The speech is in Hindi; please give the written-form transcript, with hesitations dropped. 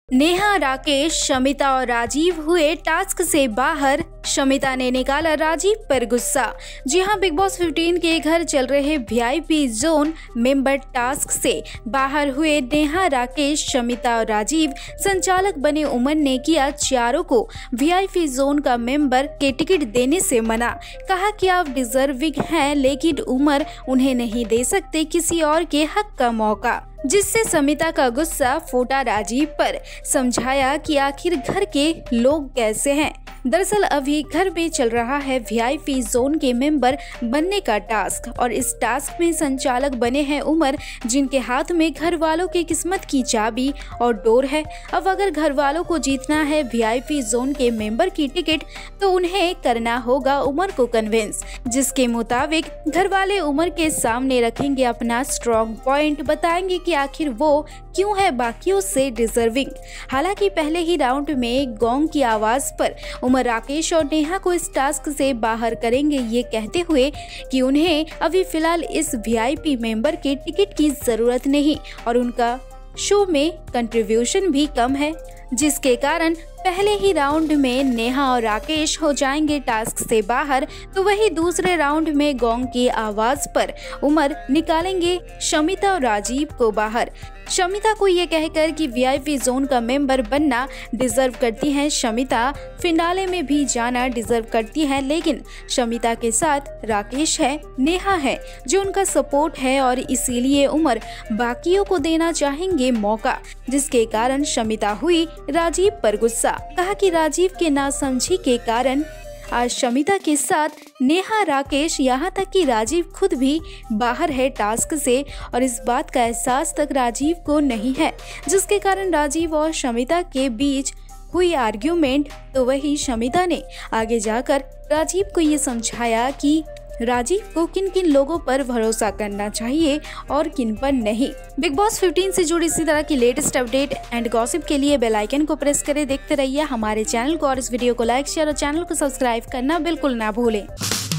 नेहा, राकेश, शमिता और राजीव हुए टास्क से बाहर। शमिता ने निकाला राजीव पर गुस्सा। जी हां, बिग बॉस 15 के घर चल रहे वीआईपी जोन मेंबर टास्क से बाहर हुए नेहा, राकेश, शमिता और राजीव। संचालक बने उमर ने किया चारों को वीआईपी जोन का मेंबर के टिकट देने से मना। कहा कि आप डिजर्विंग हैं, लेकिन उमर उन्हें नहीं दे सकते किसी और के हक का मौका, जिससे शमिता का गुस्सा फूटा राजीव पर। समझाया कि आखिर घर के लोग कैसे हैं। दरअसल अभी घर में चल रहा है वीआईपी जोन के मेंबर बनने का टास्क और इस टास्क में संचालक बने हैं उमर, जिनके हाथ में घर वालों की किस्मत की चाबी और डोर है। अब अगर घर वालों को जीतना है वीआईपी जोन के मेंबर की टिकट, तो उन्हें करना होगा उमर को कन्विंस, जिसके मुताबिक घर वाले उमर के सामने रखेंगे अपना स्ट्रॉन्ग पॉइंट, बताएंगे कि आखिर वो क्यों है बाकियों से डिजर्विंग। हालांकि पहले ही राउंड में गोंग की आवाज पर उमर राकेश और नेहा को इस टास्क से बाहर करेंगे, ये कहते हुए कि उन्हें अभी फिलहाल इस वीआईपी मेंबर के टिकट की जरूरत नहीं और उनका शो में कंट्रीब्यूशन भी कम है, जिसके कारण पहले ही राउंड में नेहा और राकेश हो जाएंगे टास्क से बाहर। तो वही दूसरे राउंड में गोंग की आवाज पर उमर निकालेंगे शमिता और राजीव को बाहर। शमिता को ये कहकर कि वीआईपी जोन का मेंबर बनना डिजर्व करती हैं शमिता, फिनाले में भी जाना डिजर्व करती हैं, लेकिन शमिता के साथ राकेश है, नेहा है जो उनका सपोर्ट है और इसीलिए उमर बाकियों को देना चाहेंगे मौका, जिसके कारण शमिता हुई राजीव पर गुस्सा। कहा कि राजीव के नासमझी के कारण आज शमिता के साथ नेहा, राकेश, यहाँ तक कि राजीव खुद भी बाहर है टास्क से और इस बात का एहसास तक राजीव को नहीं है, जिसके कारण राजीव और शमिता के बीच हुई आर्ग्यूमेंट। तो वही शमिता ने आगे जाकर राजीव को ये समझाया कि राजीव को किन किन लोगों पर भरोसा करना चाहिए और किन पर नहीं। बिग बॉस 15 से जुड़ी इसी तरह की लेटेस्ट अपडेट एंड गॉसिप के लिए बेल आइकन को प्रेस करें। देखते रहिए हमारे चैनल को और इस वीडियो को लाइक, शेयर और चैनल को सब्सक्राइब करना बिल्कुल ना भूलें।